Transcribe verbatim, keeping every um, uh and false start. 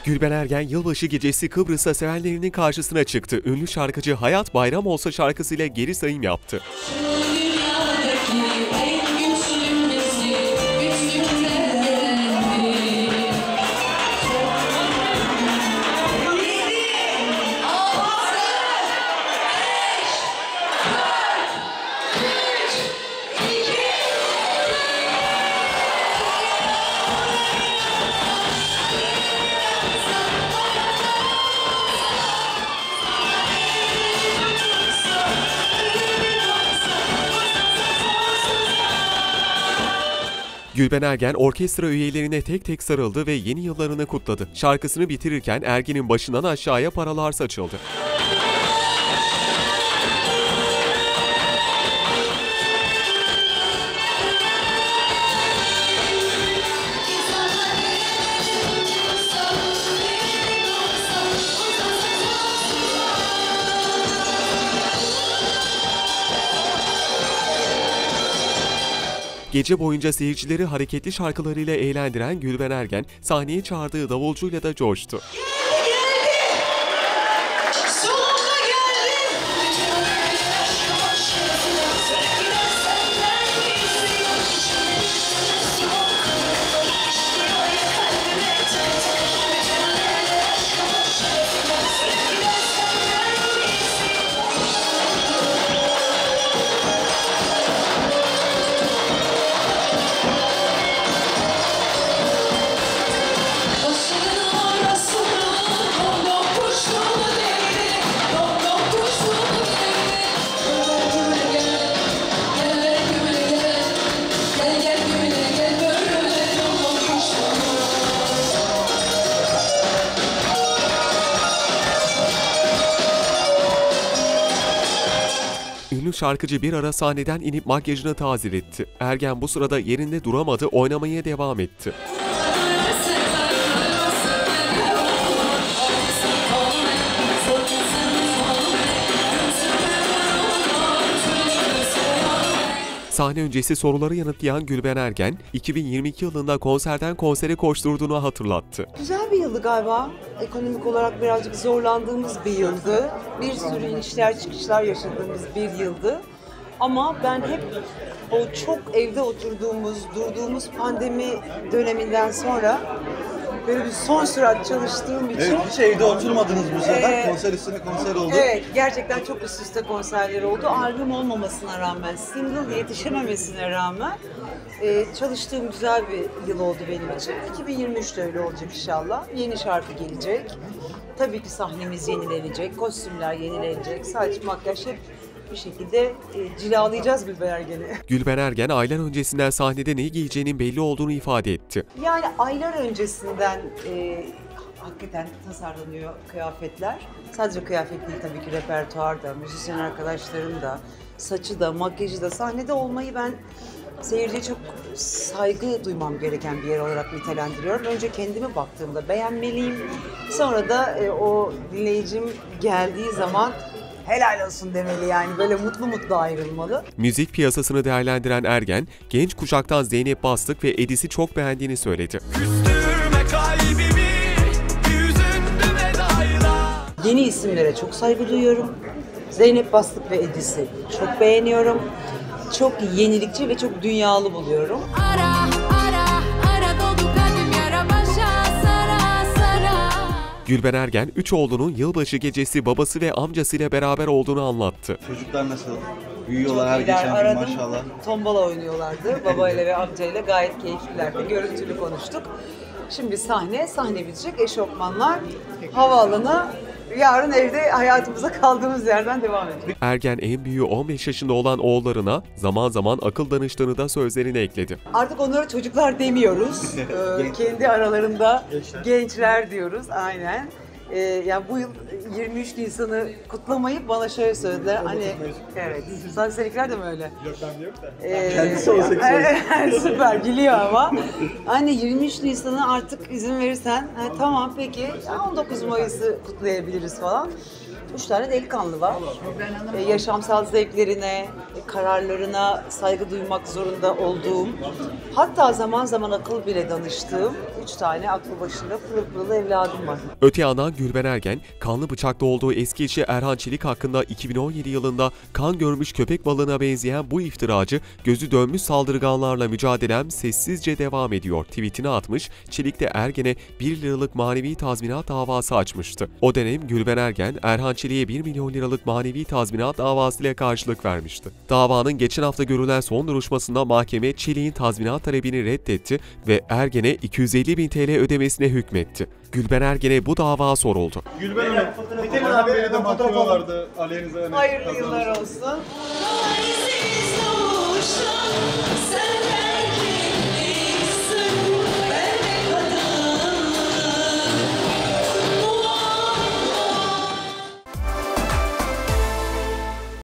Gülben Ergen yılbaşı gecesi Kıbrıs'ta sevenlerinin karşısına çıktı. Ünlü şarkıcı Hayat Bayram Olsa şarkısıyla geri sayım yaptı. Gülben Ergen orkestra üyelerine tek tek sarıldı ve yeni yıllarını kutladı. Şarkısını bitirirken Ergen'in başından aşağıya paralar saçıldı. Gece boyunca seyircileri hareketli şarkılarıyla eğlendiren Gülben Ergen, sahneye çağırdığı davulcuyla da coştu. Ünlü şarkıcı bir ara sahneden inip makyajını tazir etti. Ergen bu sırada yerinde duramadı, oynamaya devam etti. Sahne öncesi soruları yanıtlayan Gülben Ergen, iki bin yirmi iki yılında konserden konsere koşturduğunu hatırlattı. Güzel bir yıldı galiba. Ekonomik olarak birazcık zorlandığımız bir yıldı. Bir sürü inişler çıkışlar yaşadığımız bir yıldı. Ama ben hep o çok evde oturduğumuz, durduğumuz pandemi döneminden sonra böyle bir son sürat çalıştığım için... Evet, hiç evde oturmadınız bu sefer. Ee, konser üstüne konser oldu. Evet, gerçekten çok üst üste konserler oldu. Albüm olmamasına rağmen, single yetişememesine rağmen e, çalıştığım güzel bir yıl oldu benim için. iki bin yirmi üç de öyle olacak inşallah. Yeni şarkı gelecek. Tabii ki sahnemiz yenilenecek, kostümler yenilenecek, saç, makyaj hep bir şekilde e, cilalayacağız Gülben Ergen'i. Gülben Ergen aylar öncesinden sahnede ne giyeceğinin belli olduğunu ifade etti. Yani aylar öncesinden e, hakikaten tasarlanıyor kıyafetler. Sadece kıyafet değil tabii ki, repertuar da, müzisyen arkadaşlarım da, saçı da, makyajı da. Sahnede olmayı ben seyirciye çok saygı duymam gereken bir yer olarak nitelendiriyorum. Önce kendime baktığımda beğenmeliyim. Sonra da e, o dinleyicim geldiği zaman helal olsun demeli, yani böyle mutlu mutlu ayrılmalı. Müzik piyasasını değerlendiren Ergen, genç kuşaktan Zeynep Bastık ve Edis'i çok beğendiğini söyledi. Küstürme kalbimi, yüzündü vedayla. Yeni isimlere çok saygı duyuyorum. Zeynep Bastık ve Edis'i çok beğeniyorum. Çok yenilikçi ve çok dünyalı buluyorum. Ara, ara, ara dolu kalbim yara başa sara sara. Gülben Ergen, üç oğlunun yılbaşı gecesi babası ve amcasıyla beraber olduğunu anlattı. Çocuklar nasıl? Büyüyorlar her Çok iyiler, geçen gün aradım. maşallah. Tombala oynuyorlardı. Babayla ve amcayla gayet keyiflilerdi. Görüntülü konuştuk. Şimdi sahne, sahne bitecek. Eşofmanlar, havaalanı. Yarın evde hayatımıza kaldığımız yerden devam edecek. Ergen en büyüğü on beş yaşında olan oğullarına zaman zaman akıl danıştığını da sözlerine ekledi. Artık onlara çocuklar demiyoruz. Ee, kendi aralarında gençler diyoruz, aynen. Ee, yani bu yıl yirmi üç Nisan'ı kutlamayıp bana şöyle söylediler. Hani evet. Sen seninkiler de mi öyle? Yok ben yok da. Ee, Kendisi on sekiz evet, süper biliyor ama. Hani yirmi üç Nisan'ı artık izin verirsen, ha, tamam peki on dokuz Mayıs'ı kutlayabiliriz falan. Üç tane delikanlı var. E, yaşamsal zevklerine, e, kararlarına saygı duymak zorunda olduğum, hatta zaman zaman akıl bile danıştığım üç tane aklı başında pırıl pırıl evladım var. Öte yandan Gülben Ergen, kanlı bıçaklı olduğu eski eşi Erhan Çelik hakkında iki bin on yedi yılında kan görmüş köpek balığına benzeyen bu iftiracı, gözü dönmüş saldırganlarla mücadelem sessizce devam ediyor tweetini atmış, Çelik de Ergen'e bir liralık manevi tazminat davası açmıştı. O dönem Gülben Ergen, Erhan Çelik'e bir milyon liralık manevi tazminat davasıyla karşılık vermişti. Davanın geçen hafta görülen son duruşmasında mahkeme Çelik'in tazminat talebini reddetti ve Ergen'e iki yüz elli bin T L ödemesine hükmetti. Gülben Ergen'e bu dava soruldu. Gülben Hanım, Biten abi de mahkeme aleyhinize. Hayırlı yıllar olsun. Sensiz oluşum, sen